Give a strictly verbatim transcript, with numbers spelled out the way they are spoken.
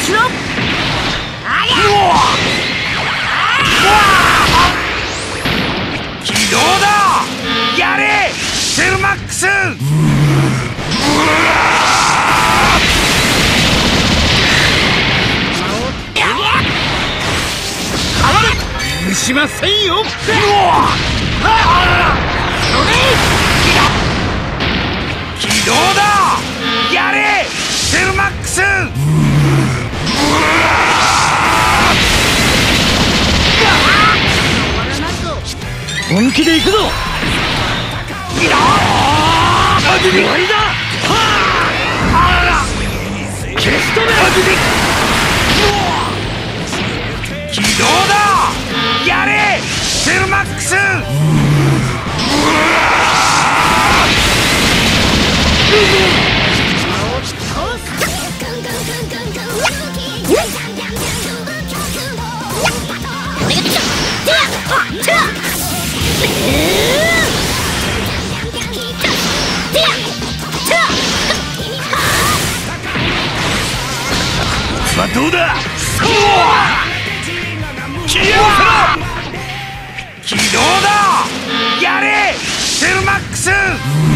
しろ。 起動だ。やれセルマックス。 許しませんよ。 起動だ。やれセルマックス。 本気で行くぞ。終わりだ。消し止め。 起動だ。やれセルマックス。 さあどうだ。 起動だ。やれセルマックス。